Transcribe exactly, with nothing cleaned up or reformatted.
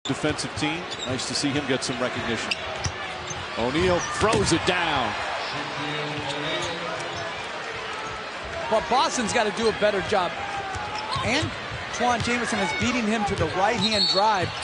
defensive team. Nice to see him get some recognition. O'Neal throws it down. But Boston's got to do a better job. Antawn Jamison is beating him to the right-hand drive.